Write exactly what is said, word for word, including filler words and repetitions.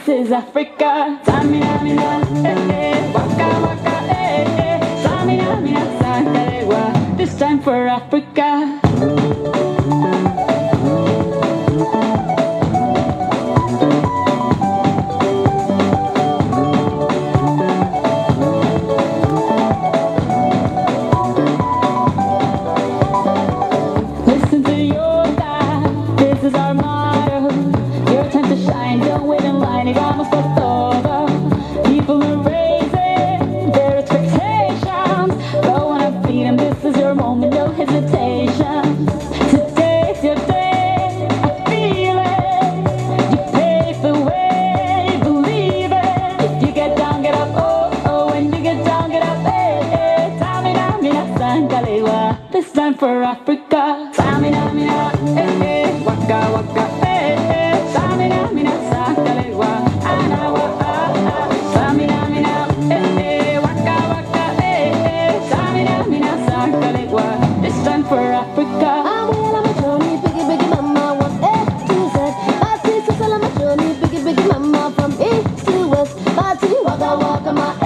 This is Africa. Samina, mina, eh, eh, waka, waka, eh, eh. Samina, mina, sakarewa. This time for Africa. Listen to your dad. This is our motto. Your time to shine. Don't wait in line. It almost lost over. People are raising their expectations. Go on and feed them. This is your moment. No hesitation. Today's your day. I feel it. You pave the way. Believe it. If you get down, get up. Oh, oh. When you get down, get up. Hey, hey. Tamina, mina, sangalewa. This time for Africa. Samina, mina, eh, eh. Waka, waka, eh, eh. Samina, mina, sangalewa. Anawa, ah, ah. Samina, mina, eh, eh. Waka, waka, eh, eh. Samina, mina, sangalewa. This time for Africa. I'm well on my journey, biggie, biggie mama, what's A to Z? My sister's all on my journey, biggie, biggie mama, from east to west. Party, waka, waka, my